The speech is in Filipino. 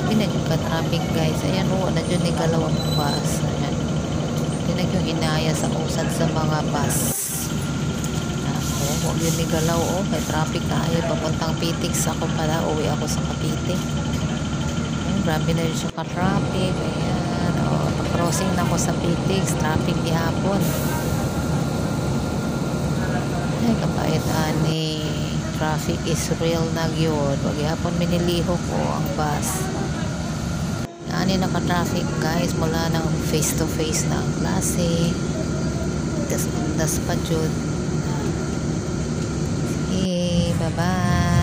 Di na yung ka-traffic guys. Ayan o, na dyan ni galawang bus. Ayan. Di na yung inaya sa usad sa mga bus. Huwag yun ni galaw o. May traffic tayo. Papuntang Pitix ako pala. Uwi ako sa Cavite. Grabe na yun siya ka-traffic. Ayan. O, crossing na ako sa Pitix. Traffic di hapon. Ay, kapait ani. Traffic is real na yun. Wag hapon miniliho ko ang bus. Ani naka-traffic guys. Mula ng face to face na ang klase. Das pa jud. Sige, bye-bye.